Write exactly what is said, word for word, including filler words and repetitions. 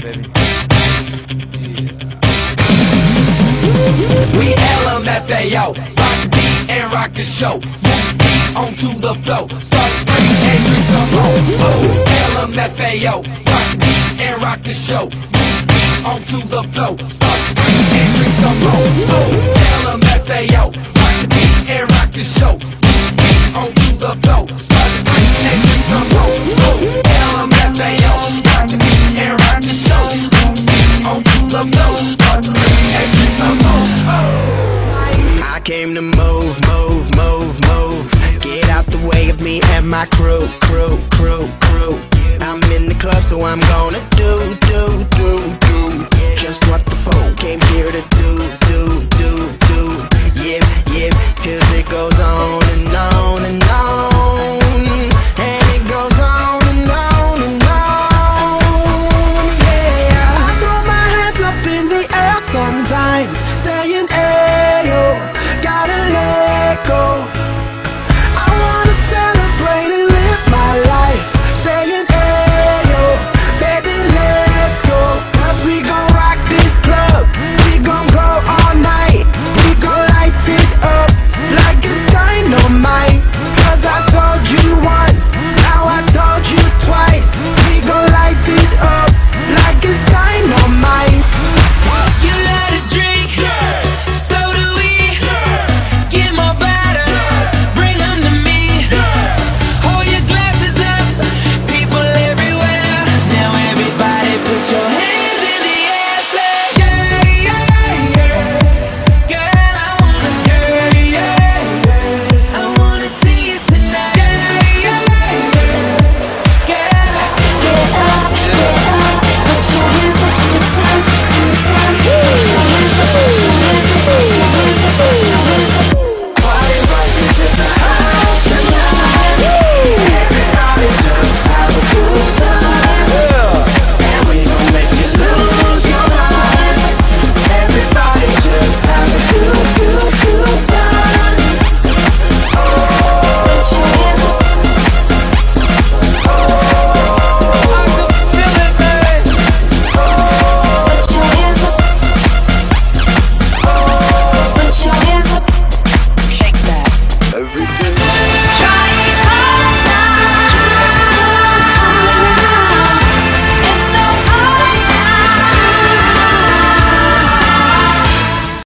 baby. We L M F A O, rock the beat and rock the show. Move feet onto the flow, start free and drink some more. Oh, L M F A O, rock the beat and rock the show. Move feet onto the flow, start free and drink some more. Oh, L M F A O, rock the beat and rock the show. Move feet onto the flow, start free and drink some more. Oh, L M F A O, rock the beat and rock the show. Move feet onto the flow, start free and drink some more. I came to move, move, move, move. Get out the way of me and my crew, crew, crew, crew. I'm in the club, so I'm gonna